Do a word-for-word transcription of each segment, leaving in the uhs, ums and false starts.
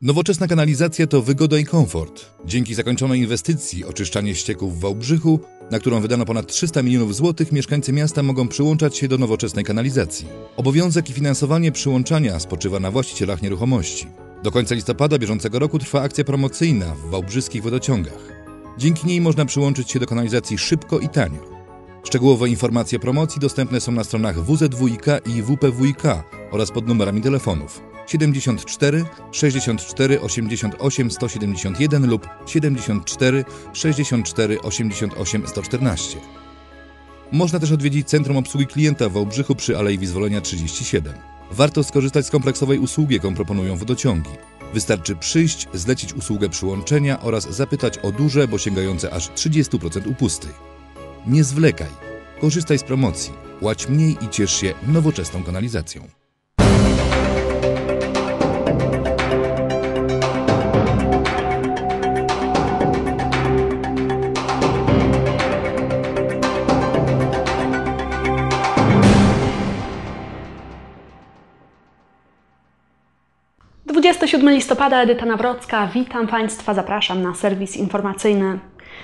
Nowoczesna kanalizacja to wygoda i komfort. Dzięki zakończonej inwestycji oczyszczanie ścieków w Wałbrzychu, na którą wydano ponad trzysta milionów złotych, mieszkańcy miasta mogą przyłączać się do nowoczesnej kanalizacji. Obowiązek i finansowanie przyłączania spoczywa na właścicielach nieruchomości. Do końca listopada bieżącego roku trwa akcja promocyjna w wałbrzyskich wodociągach. Dzięki niej można przyłączyć się do kanalizacji szybko i tanio. Szczegółowe informacje o promocji dostępne są na stronach W Z W I K i W P W I K oraz pod numerami telefonów siedemdziesiąt cztery sześćdziesiąt cztery osiemdziesiąt osiem sto siedemdziesiąt jeden lub siedemdziesiąt cztery sześćdziesiąt cztery osiemdziesiąt osiem sto czternaście. Można też odwiedzić Centrum Obsługi Klienta w Wałbrzychu przy Alei Wyzwolenia trzydzieści siedem. Warto skorzystać z kompleksowej usługi, jaką proponują wodociągi. Wystarczy przyjść, zlecić usługę przyłączenia oraz zapytać o duże, bo sięgające aż trzydzieści procent upusty. Nie zwlekaj, korzystaj z promocji, płać mniej i ciesz się nowoczesną kanalizacją. dwudziestego siódmego listopada, Edyta Nawrocka. Witam Państwa, zapraszam na serwis informacyjny.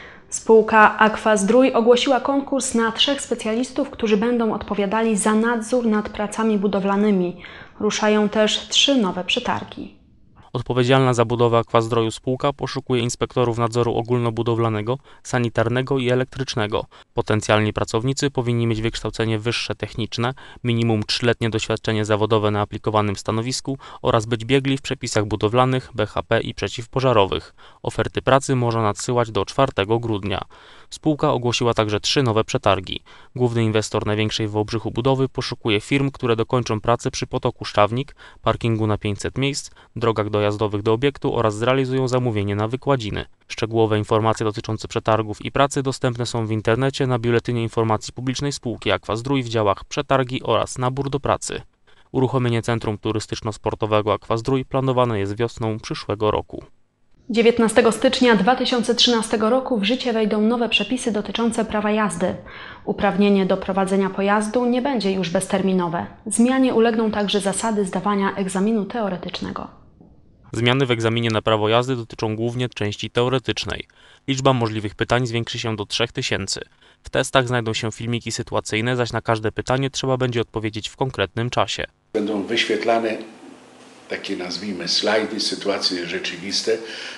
Spółka Aqua-Zdrój ogłosiła konkurs na trzech specjalistów, którzy będą odpowiadali za nadzór nad pracami budowlanymi. Ruszają też trzy nowe przetargi. Odpowiedzialna za budowę Aqua-Zdroju spółka poszukuje inspektorów nadzoru ogólnobudowlanego, sanitarnego i elektrycznego. Potencjalni pracownicy powinni mieć wykształcenie wyższe techniczne, minimum trzyletnie doświadczenie zawodowe na aplikowanym stanowisku oraz być biegli w przepisach budowlanych, B H P i przeciwpożarowych. Oferty pracy można nadsyłać do czwartego grudnia. Spółka ogłosiła także trzy nowe przetargi. Główny inwestor największej w Wałbrzychu budowy poszukuje firm, które dokończą pracę przy potoku Szczawnik, parkingu na pięćset miejsc, drogach dojazdowych do obiektu oraz zrealizują zamówienie na wykładziny. Szczegółowe informacje dotyczące przetargów i pracy dostępne są w internecie na Biuletynie Informacji Publicznej spółki Aqua-Zdrój w działach Przetargi oraz Nabór do pracy. Uruchomienie Centrum Turystyczno-Sportowego Aqua-Zdrój planowane jest wiosną przyszłego roku. dziewiętnastego stycznia dwa tysiące trzynastego roku w życie wejdą nowe przepisy dotyczące prawa jazdy. Uprawnienie do prowadzenia pojazdu nie będzie już bezterminowe. Zmianie ulegną także zasady zdawania egzaminu teoretycznego. Zmiany w egzaminie na prawo jazdy dotyczą głównie części teoretycznej. Liczba możliwych pytań zwiększy się do trzech tysięcy. W testach znajdą się filmiki sytuacyjne, zaś na każde pytanie trzeba będzie odpowiedzieć w konkretnym czasie. Będą wyświetlane takie, nazwijmy, slajdy, sytuacje rzeczywiste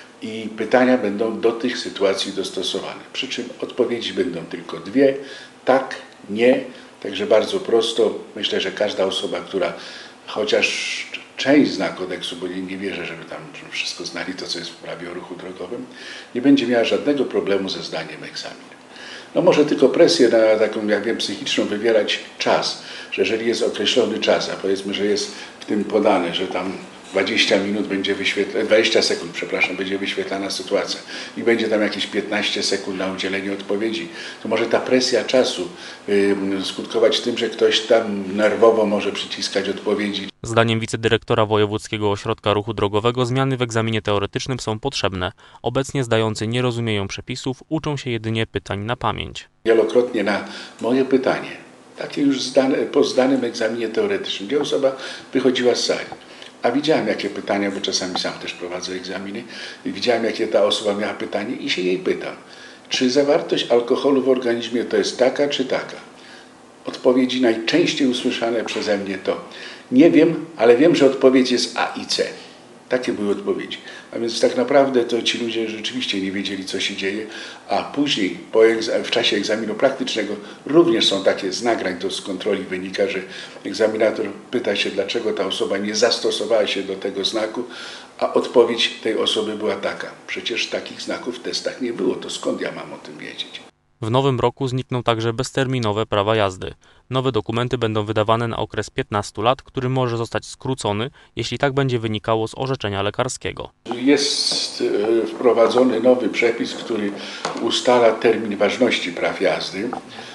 i pytania będą do tych sytuacji dostosowane. Przy czym odpowiedzi będą tylko dwie, tak, nie, także bardzo prosto. Myślę, że każda osoba, która chociaż część zna kodeksu, bo nie, nie wierzę, żeby tam wszystko znali, to co jest w prawie o ruchu drogowym, nie będzie miała żadnego problemu ze zdaniem egzaminu. No może tylko presję na taką, jak wiem, psychiczną wywierać czas, że jeżeli jest określony czas, a powiedzmy, że jest w tym podane, że tam dwadzieścia minut będzie wyświetlana, dwadzieścia sekund, przepraszam, będzie wyświetlana sytuacja i będzie tam jakieś piętnaście sekund na udzielenie odpowiedzi, to może ta presja czasu yy, skutkować tym, że ktoś tam nerwowo może przyciskać odpowiedzi. Zdaniem wicedyrektora Wojewódzkiego Ośrodka Ruchu Drogowego zmiany w egzaminie teoretycznym są potrzebne. Obecnie zdający nie rozumieją przepisów, uczą się jedynie pytań na pamięć. Wielokrotnie na moje pytanie, takie już zdane, po zdanym egzaminie teoretycznym, gdzie osoba wychodziła z sali, a widziałem jakie pytania, bo czasami sam też prowadzę egzaminy, i widziałem jakie ta osoba miała pytanie i się jej pytam, czy zawartość alkoholu w organizmie to jest taka czy taka? Odpowiedzi najczęściej usłyszane przeze mnie to nie wiem, ale wiem, że odpowiedź jest A i C. Takie były odpowiedzi. A więc tak naprawdę to ci ludzie rzeczywiście nie wiedzieli, co się dzieje, a później po w czasie egzaminu praktycznego również są takie z nagrań, to z kontroli wynika, że egzaminator pyta się, dlaczego ta osoba nie zastosowała się do tego znaku, a odpowiedź tej osoby była taka. Przecież takich znaków w testach nie było, to skąd ja mam o tym wiedzieć? W nowym roku znikną także bezterminowe prawa jazdy. Nowe dokumenty będą wydawane na okres piętnastu lat, który może zostać skrócony, jeśli tak będzie wynikało z orzeczenia lekarskiego. Jest wprowadzony nowy przepis, który ustala termin ważności praw jazdy.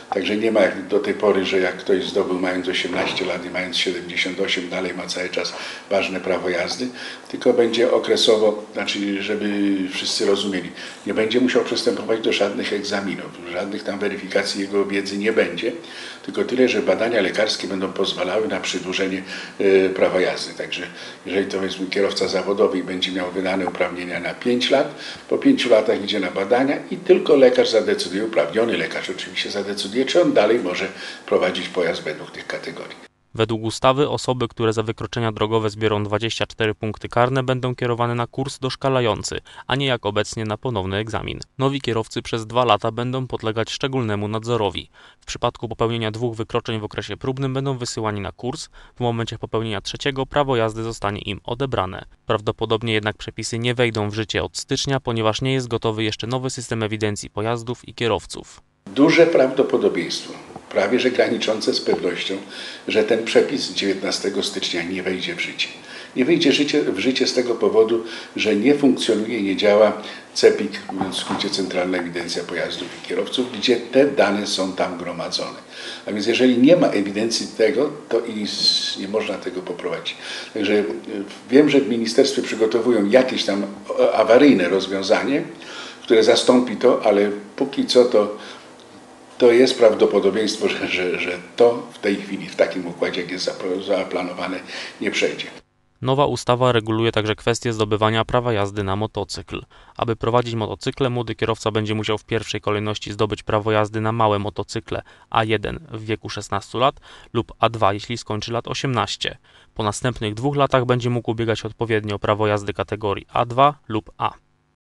Także nie ma jak do tej pory, że jak ktoś zdobył mając osiemnaście lat i mając siedemdziesiąt osiem, dalej ma cały czas ważne prawo jazdy, tylko będzie okresowo, znaczy żeby wszyscy rozumieli, nie będzie musiał przystępować do żadnych egzaminów, żadnych tam weryfikacji jego wiedzy nie będzie, tylko tyle, że badania lekarskie będą pozwalały na przedłużenie y, prawa jazdy. Także jeżeli to jest kierowca zawodowy i będzie miał wydane uprawnienia na pięć lat, po pięciu latach idzie na badania i tylko lekarz zadecyduje, uprawniony lekarz oczywiście zadecyduje, czy on dalej może prowadzić pojazd według tych kategorii. Według ustawy osoby, które za wykroczenia drogowe zbiorą dwadzieścia cztery punkty karne, będą kierowane na kurs doszkalający, a nie jak obecnie na ponowny egzamin. Nowi kierowcy przez dwa lata będą podlegać szczególnemu nadzorowi. W przypadku popełnienia dwóch wykroczeń w okresie próbnym będą wysyłani na kurs, w momencie popełnienia trzeciego prawo jazdy zostanie im odebrane. Prawdopodobnie jednak przepisy nie wejdą w życie od stycznia, ponieważ nie jest gotowy jeszcze nowy system ewidencji pojazdów i kierowców. Duże prawdopodobieństwo, prawie że graniczące z pewnością, że ten przepis dziewiętnastego stycznia nie wejdzie w życie. Nie wejdzie w życie z tego powodu, że nie funkcjonuje, nie działa CEPiK, mówiąc w skrócie Centralna Ewidencja Pojazdów i Kierowców, gdzie te dane są tam gromadzone. A więc jeżeli nie ma ewidencji tego, to i nie można tego poprowadzić. Także wiem, że w ministerstwie przygotowują jakieś tam awaryjne rozwiązanie, które zastąpi to, ale póki co to to jest prawdopodobieństwo, że, że, że to w tej chwili, w takim układzie, jak jest zaplanowane, nie przejdzie. Nowa ustawa reguluje także kwestię zdobywania prawa jazdy na motocykl. Aby prowadzić motocykle, młody kierowca będzie musiał w pierwszej kolejności zdobyć prawo jazdy na małe motocykle A jeden w wieku szesnastu lat lub A dwa, jeśli skończy lat osiemnaście. Po następnych dwóch latach będzie mógł ubiegać odpowiednio o prawo jazdy kategorii A dwa lub A.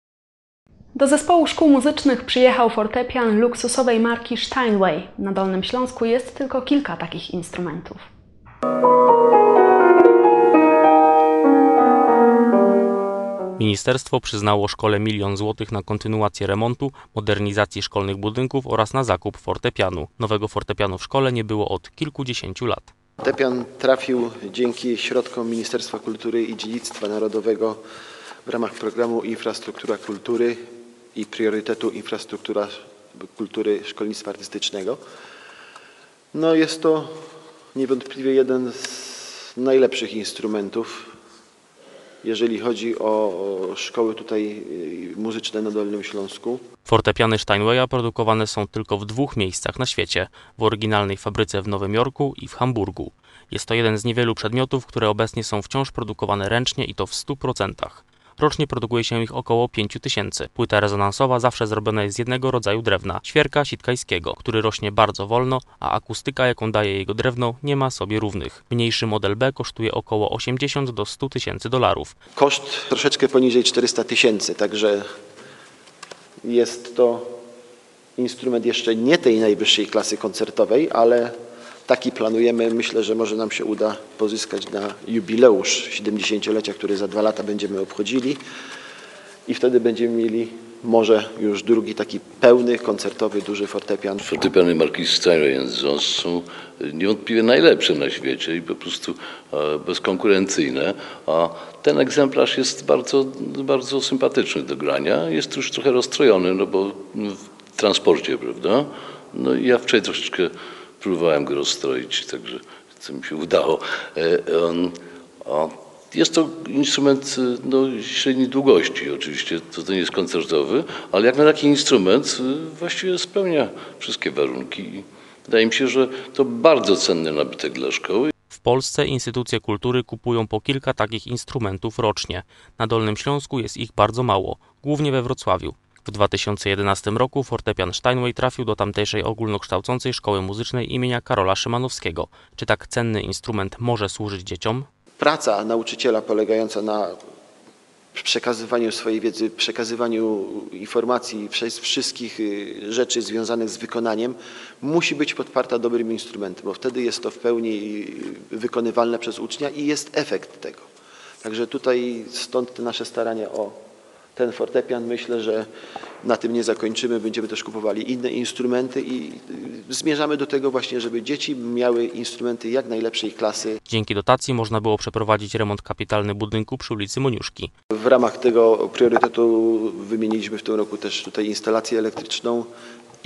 Do zespołu szkół muzycznych przyjechał fortepian luksusowej marki Steinway. Na Dolnym Śląsku jest tylko kilka takich instrumentów. Ministerstwo przyznało szkole milion złotych na kontynuację remontu, modernizacji szkolnych budynków oraz na zakup fortepianu. Nowego fortepianu w szkole nie było od kilkudziesięciu lat. Fortepian trafił dzięki środkom Ministerstwa Kultury i Dziedzictwa Narodowego w ramach programu Infrastruktura Kultury i priorytetu Infrastruktura Kultury Szkolnictwa Artystycznego. No jest to niewątpliwie jeden z najlepszych instrumentów, jeżeli chodzi o szkoły tutaj muzyczne na Dolnym Śląsku. Fortepiany Steinwaya produkowane są tylko w dwóch miejscach na świecie, w oryginalnej fabryce w Nowym Jorku i w Hamburgu. Jest to jeden z niewielu przedmiotów, które obecnie są wciąż produkowane ręcznie i to w stu procentach. Rocznie produkuje się ich około pięciu tysięcy. Płyta rezonansowa zawsze zrobiona jest z jednego rodzaju drewna, świerka sitkajskiego, który rośnie bardzo wolno, a akustyka, jaką daje jego drewno, nie ma sobie równych. Mniejszy model B kosztuje około osiemdziesiąt do stu tysięcy dolarów. Koszt troszeczkę poniżej czterysta tysięcy, także jest to instrument jeszcze nie tej najwyższej klasy koncertowej, ale taki planujemy. Myślę, że może nam się uda pozyskać na jubileusz siedemdziesięciolecia, który za dwa lata będziemy obchodzili i wtedy będziemy mieli może już drugi taki pełny, koncertowy, duży fortepian. Fortepiany marki Steinway są niewątpliwie najlepsze na świecie i po prostu bezkonkurencyjne, a ten egzemplarz jest bardzo, bardzo sympatyczny do grania. Jest już trochę rozstrojony, no bo w transporcie, prawda? No i ja wczoraj troszeczkę próbowałem go rozstroić, także co mi się udało. On, on, jest to instrument no, średniej długości oczywiście, to, to nie jest koncertowy, ale jak na taki instrument właściwie spełnia wszystkie warunki. Wydaje mi się, że to bardzo cenny nabytek dla szkoły. W Polsce instytucje kultury kupują po kilka takich instrumentów rocznie. Na Dolnym Śląsku jest ich bardzo mało, głównie we Wrocławiu. W dwa tysiące jedenastym roku fortepian Steinway trafił do tamtejszej ogólnokształcącej szkoły muzycznej imienia Karola Szymanowskiego. Czy tak cenny instrument może służyć dzieciom? Praca nauczyciela polegająca na przekazywaniu swojej wiedzy, przekazywaniu informacji, wszystkich rzeczy związanych z wykonaniem musi być podparta dobrym instrumentem, bo wtedy jest to w pełni wykonywalne przez ucznia i jest efekt tego. Także tutaj stąd te nasze starania o ten fortepian. Myślę, że na tym nie zakończymy, będziemy też kupowali inne instrumenty i zmierzamy do tego właśnie, żeby dzieci miały instrumenty jak najlepszej klasy. Dzięki dotacji można było przeprowadzić remont kapitalny budynku przy ulicy Moniuszki. W ramach tego priorytetu wymieniliśmy w tym roku też tutaj instalację elektryczną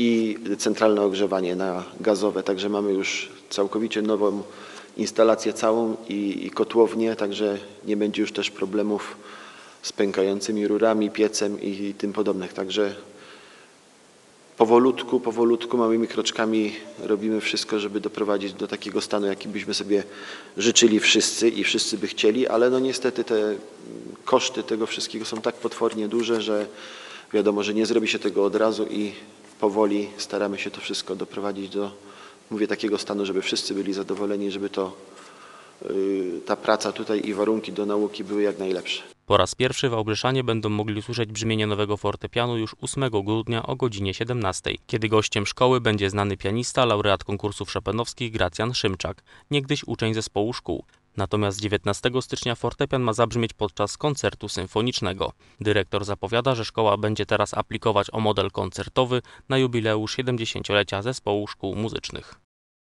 i centralne ogrzewanie na gazowe. Także mamy już całkowicie nową instalację całą i, i kotłownię, także nie będzie już też problemów z pękającymi rurami, piecem i tym podobnych. Także powolutku, powolutku, małymi kroczkami robimy wszystko, żeby doprowadzić do takiego stanu, jaki byśmy sobie życzyli wszyscy i wszyscy by chcieli, ale no niestety te koszty tego wszystkiego są tak potwornie duże, że wiadomo, że nie zrobi się tego od razu i powoli staramy się to wszystko doprowadzić do, mówię, takiego stanu, żeby wszyscy byli zadowoleni, żeby to, yy, ta praca tutaj i warunki do nauki były jak najlepsze. Po raz pierwszy Wałbrzyczanie będą mogli usłyszeć brzmienie nowego fortepianu już ósmego grudnia o godzinie siedemnastej, kiedy gościem szkoły będzie znany pianista, laureat konkursów szopenowskich Gracjan Szymczak, niegdyś uczeń zespołu szkół. Natomiast dziewiętnastego stycznia fortepian ma zabrzmieć podczas koncertu symfonicznego. Dyrektor zapowiada, że szkoła będzie teraz aplikować o model koncertowy na jubileusz siedemdziesięciolecia zespołu szkół muzycznych.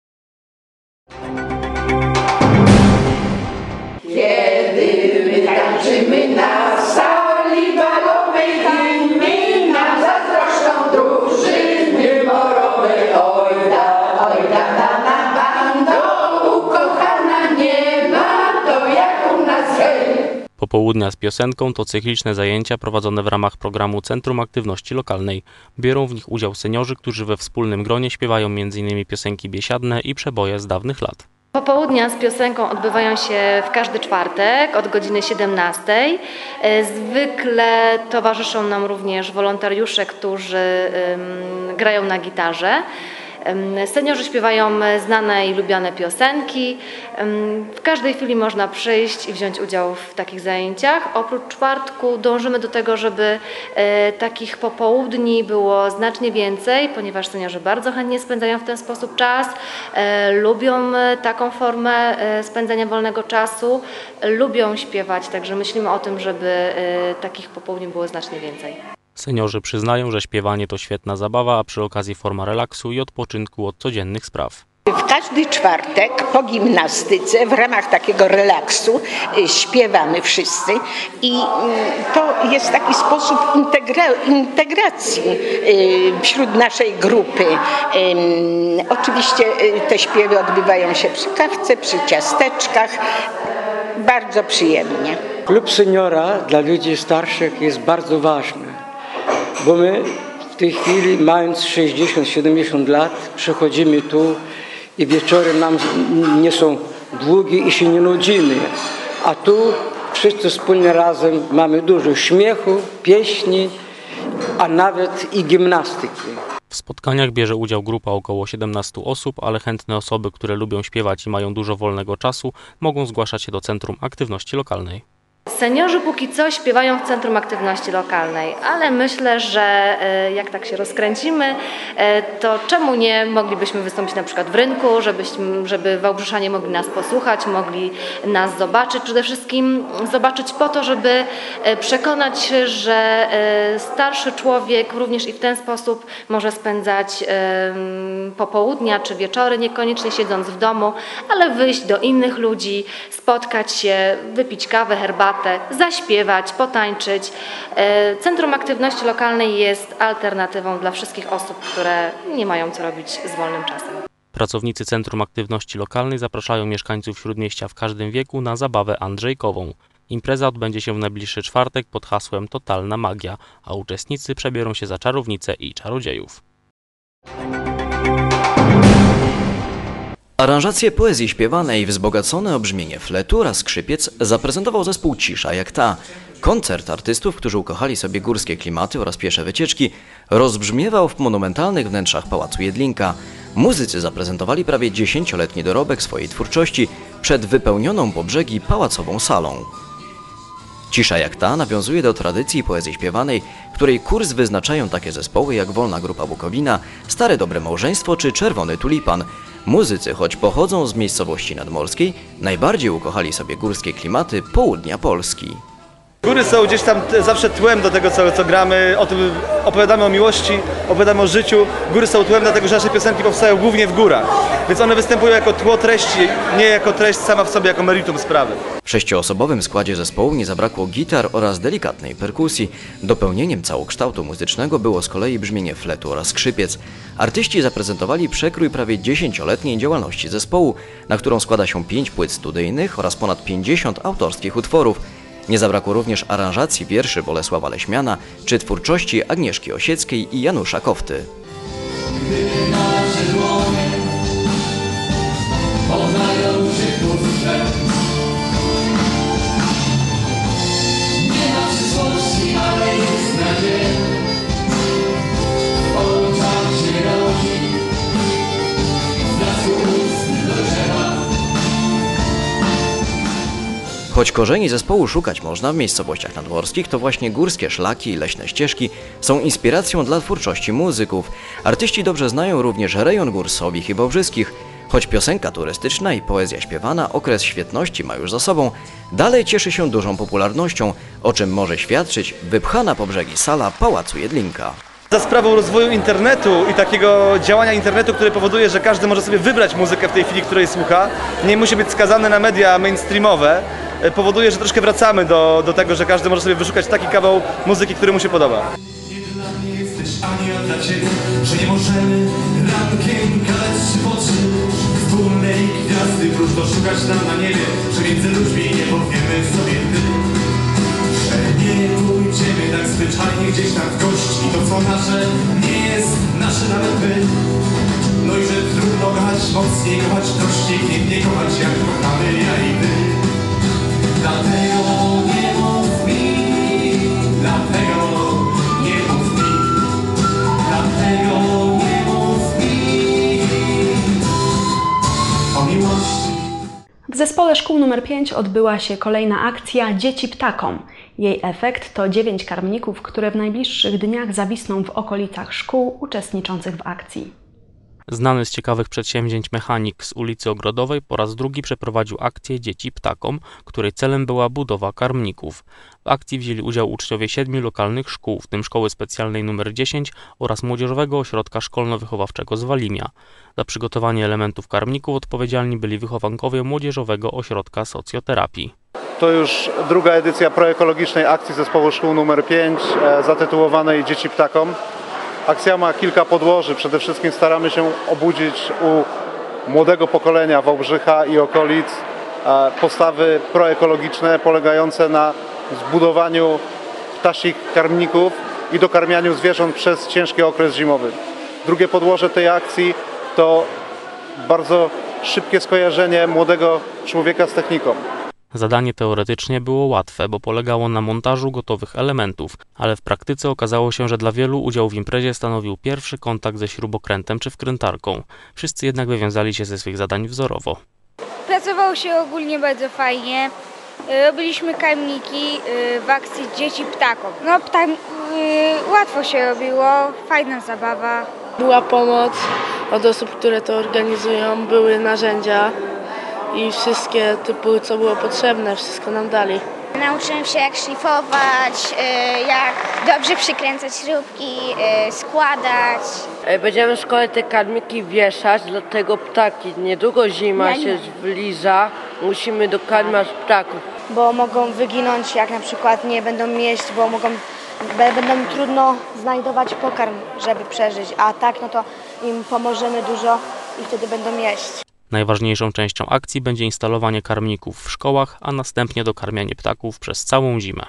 Kiedy my tańczymy na sali balowej, inni nam zazdroszczą drużyny morowej. Oj da, oj da, da na bando, ukochana nie ma, to jak u nas hej. Popołudnia z piosenką to cykliczne zajęcia prowadzone w ramach programu Centrum Aktywności Lokalnej. Biorą w nich udział seniorzy, którzy we wspólnym gronie śpiewają między innymi piosenki biesiadne i przeboje z dawnych lat. Popołudnia z piosenką odbywają się w każdy czwartek od godziny siedemnastej. Zwykle towarzyszą nam również wolontariusze, którzy um, grają na gitarze. Seniorzy śpiewają znane i lubiane piosenki. W każdej chwili można przyjść i wziąć udział w takich zajęciach. Oprócz czwartku dążymy do tego, żeby takich popołudni było znacznie więcej, ponieważ seniorzy bardzo chętnie spędzają w ten sposób czas, lubią taką formę spędzania wolnego czasu, lubią śpiewać, także myślimy o tym, żeby takich popołudni było znacznie więcej. Seniorzy przyznają, że śpiewanie to świetna zabawa, a przy okazji forma relaksu i odpoczynku od codziennych spraw. W każdy czwartek po gimnastyce w ramach takiego relaksu śpiewamy wszyscy i to jest taki sposób integra- integracji wśród naszej grupy. Oczywiście te śpiewy odbywają się przy kawce, przy ciasteczkach. Bardzo przyjemnie. Klub seniora dla ludzi starszych jest bardzo ważny, bo my w tej chwili, mając sześćdziesiąt siedemdziesiąt lat, przychodzimy tu i wieczory nam nie są długie i się nie nudzimy. A tu wszyscy wspólnie razem mamy dużo śmiechu, pieśni, a nawet i gimnastyki. W spotkaniach bierze udział grupa około siedemnastu osób, ale chętne osoby, które lubią śpiewać i mają dużo wolnego czasu, mogą zgłaszać się do Centrum Aktywności Lokalnej. Seniorzy póki co śpiewają w Centrum Aktywności Lokalnej, ale myślę, że jak tak się rozkręcimy, to czemu nie moglibyśmy wystąpić na przykład w rynku, żebyśmy, żeby Wałbrzyczanie mogli nas posłuchać, mogli nas zobaczyć. Przede wszystkim zobaczyć po to, żeby przekonać się, że starszy człowiek również i w ten sposób może spędzać popołudnia czy wieczory, niekoniecznie siedząc w domu, ale wyjść do innych ludzi, spotkać się, wypić kawę, herbatę, zaśpiewać, potańczyć. Centrum Aktywności Lokalnej jest alternatywą dla wszystkich osób, które nie mają co robić z wolnym czasem. Pracownicy Centrum Aktywności Lokalnej zapraszają mieszkańców Śródmieścia w każdym wieku na zabawę andrzejkową. Impreza odbędzie się w najbliższy czwartek pod hasłem Totalna Magia, a uczestnicy przebiorą się za czarownice i czarodziejów. Aranżację poezji śpiewanej, wzbogacone o brzmienie fletu oraz skrzypiec zaprezentował zespół Cisza jak ta. Koncert artystów, którzy ukochali sobie górskie klimaty oraz piesze wycieczki, rozbrzmiewał w monumentalnych wnętrzach Pałacu Jedlinka. Muzycy zaprezentowali prawie dziesięcioletni dorobek swojej twórczości przed wypełnioną po brzegi pałacową salą. Cisza jak ta nawiązuje do tradycji poezji śpiewanej, której kurs wyznaczają takie zespoły jak Wolna Grupa Bukowina, Stare Dobre Małżeństwo czy Czerwony Tulipan. Muzycy, choć pochodzą z miejscowości nadmorskiej, najbardziej ukochali sobie górskie klimaty południa Polski. Góry są gdzieś tam zawsze tłem do tego, co, co gramy, o tym opowiadamy o miłości, opowiadamy o życiu. Góry są tłem, dlatego że nasze piosenki powstają głównie w górach, więc one występują jako tło treści, nie jako treść sama w sobie, jako meritum sprawy. W sześcioosobowym składzie zespołu nie zabrakło gitar oraz delikatnej perkusji. Dopełnieniem całokształtu muzycznego było z kolei brzmienie fletu oraz skrzypiec. Artyści zaprezentowali przekrój prawie dziesięcioletniej działalności zespołu, na którą składa się pięć płyt studyjnych oraz ponad pięćdziesiąt autorskich utworów. Nie zabrakło również aranżacji wierszy Bolesława Leśmiana czy twórczości Agnieszki Osieckiej i Janusza Kofty. Choć korzeni zespołu szukać można w miejscowościach nadmorskich, to właśnie górskie szlaki i leśne ścieżki są inspiracją dla twórczości muzyków. Artyści dobrze znają również rejon gór Sowich i Wałbrzyskich. Choć piosenka turystyczna i poezja śpiewana okres świetności ma już za sobą, dalej cieszy się dużą popularnością, o czym może świadczyć wypchana po brzegi sala Pałacu Jedlinka. Za sprawą rozwoju internetu i takiego działania internetu, które powoduje, że każdy może sobie wybrać muzykę w tej chwili, której słucha, nie musi być skazany na media mainstreamowe, powoduje, że troszkę wracamy do, do tego, że każdy może sobie wyszukać taki kawał muzyki, który mu się podoba. Nie dla mnie jesteś, ani ja dla ciebie, że nie możemy rankiem gadać trzy w oczy. Wspólnej gwiazdy próżno szukać nam na niebie, że między ludźmi nie powiemy sobie ty. Że nie pójdziemy tak zwyczajnie gdzieś tam w gość i to co nasze nie jest nasze nawet my. No i że trudno kochać mocniej, kochać prościej, nie, nie kochać jak kochamy ja i wy. Dlatego nie mów mi, dlatego nie mów mi, dlatego nie mów mi o miłości. W zespole szkół numer pięć odbyła się kolejna akcja Dzieci ptakom. Jej efekt to dziewięć karmników, które w najbliższych dniach zawisną w okolicach szkół uczestniczących w akcji. Znany z ciekawych przedsięwzięć mechanik z ulicy Ogrodowej po raz drugi przeprowadził akcję Dzieci ptakom, której celem była budowa karmników. W akcji wzięli udział uczniowie siedmiu lokalnych szkół, w tym Szkoły Specjalnej numer dziesięć oraz Młodzieżowego Ośrodka Szkolno-Wychowawczego z Walimia. Za przygotowanie elementów karmników odpowiedzialni byli wychowankowie Młodzieżowego Ośrodka Socjoterapii. To już druga edycja proekologicznej akcji zespołu szkół numer pięć zatytułowanej Dzieci ptakom. Akcja ma kilka podłoży. Przede wszystkim staramy się obudzić u młodego pokolenia Wałbrzycha i okolic postawy proekologiczne polegające na zbudowaniu ptasich karmników i dokarmianiu zwierząt przez ciężki okres zimowy. Drugie podłoże tej akcji to bardzo szybkie skojarzenie młodego człowieka z techniką. Zadanie teoretycznie było łatwe, bo polegało na montażu gotowych elementów, ale w praktyce okazało się, że dla wielu udział w imprezie stanowił pierwszy kontakt ze śrubokrętem czy wkrętarką. Wszyscy jednak wywiązali się ze swych zadań wzorowo. Pracowało się ogólnie bardzo fajnie. Robiliśmy karmniki w akcji Dzieci ptakom. No, ptak, łatwo się robiło, fajna zabawa. Była pomoc od osób, które to organizują, były narzędzia i wszystkie typu, co było potrzebne, wszystko nam dali. Nauczyłem się jak szlifować, jak dobrze przykręcać śrubki, składać. Będziemy w szkole te karmiki wieszać, dlatego ptaki, niedługo zima się zbliża, musimy dokarmiać ptaków. Bo mogą wyginąć, jak na przykład nie będą jeść, bo mogą, będą im trudno znajdować pokarm, żeby przeżyć, a tak no to im pomożemy dużo i wtedy będą jeść. Najważniejszą częścią akcji będzie instalowanie karmników w szkołach, a następnie dokarmianie ptaków przez całą zimę.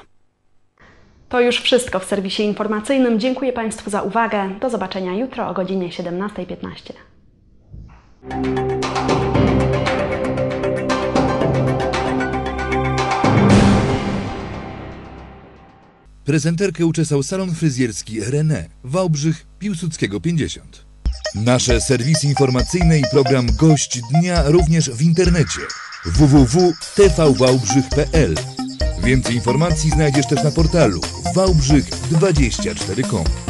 To już wszystko w serwisie informacyjnym. Dziękuję Państwu za uwagę. Do zobaczenia jutro o godzinie siedemnastej piętnaście. Prezenterkę uczesał salon fryzjerski René, Wałbrzych, Piłsudskiego pięćdziesiąt. Nasze serwisy informacyjne i program Gość Dnia również w internecie w w w kropka t v wałbrzych kropka p l. Więcej informacji znajdziesz też na portalu wałbrzych dwadzieścia cztery kropka com.